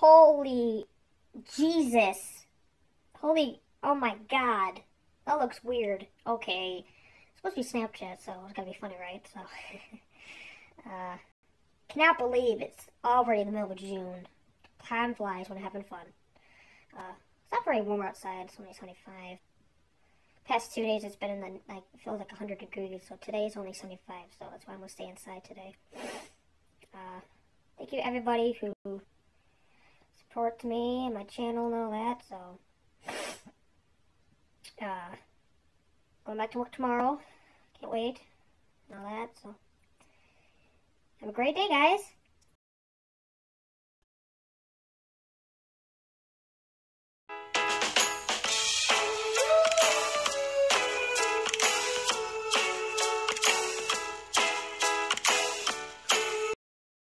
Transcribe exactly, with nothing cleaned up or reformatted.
Holy Jesus. Holy, oh my God. That looks weird. Okay. It's supposed to be Snapchat, so it's gotta be funny, right? So, uh, cannot believe it's already in the middle of June. Time flies when having fun. Uh, it's not very warm outside. It's only seventy-five. Past two days it's been in the, like, it feels like one hundred degrees, so today is only seventy-five, so that's why I'm gonna stay inside today. Uh, thank you everybody who supports me and my channel and all that, so, uh, going back to work tomorrow, can't wait, and all that, so, have a great day, guys!